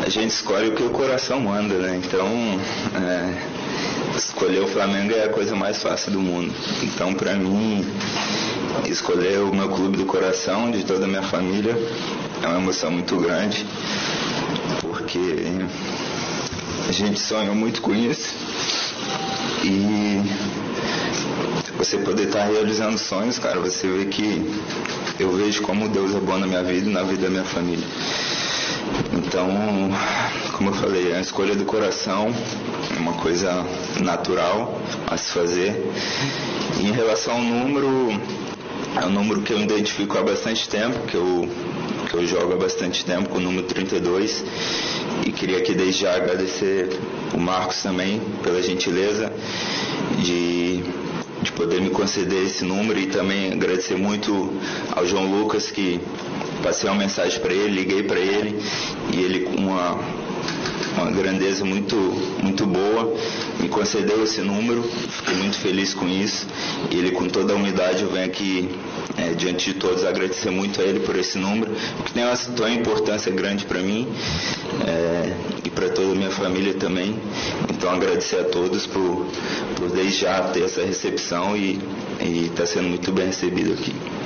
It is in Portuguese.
A gente escolhe o que o coração manda, né? Então, escolher o Flamengo é a coisa mais fácil do mundo. Então, para mim, escolher o meu clube do coração, de toda a minha família, é uma emoção muito grande, porque a gente sonha muito com isso e você poder estar realizando sonhos, cara, você vê que eu vejo como Deus é bom na minha vida e na vida da minha família. Então, como eu falei, a escolha do coração é uma coisa natural a se fazer. E em relação ao número, é um número que eu identifico há bastante tempo, que eu jogo há bastante tempo, com o número 32. E queria aqui desde já agradecer o Marcos também pela gentileza de poder me conceder esse número, e também agradecer muito ao João Lucas, que passei uma mensagem para ele, liguei para ele, e ele com uma grandeza muito, muito boa me concedeu esse número. Fiquei muito feliz com isso, e ele, com toda a humildade, eu venho aqui diante de todos agradecer muito a ele por esse número, porque tem uma importância grande para mim e para toda a minha família também. Então, agradecer a todos por desde já ter essa recepção e estar sendo muito bem recebido aqui.